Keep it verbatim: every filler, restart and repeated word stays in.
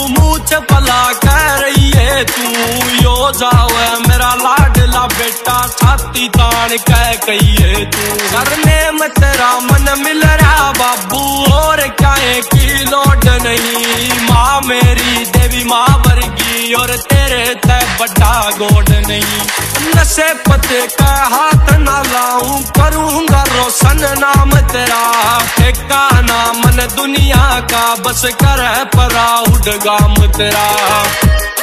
मुझ भला कह रही है तू, यो जावे मेरा लाडला बेटा छाती तान कह कहिए तू। करने में तेरा मन मिल रहा बाबू और काहे की लोड नहीं, माँ मेरी देवी माँ वर्गी और तेरे ते बड़ा गोड नहीं। नशे पते का हाथ ना लाऊं करूंगा रोशन नाम तेरा, ठेका ना मन दुनिया का बस कर परा उड़ गाम तेरा।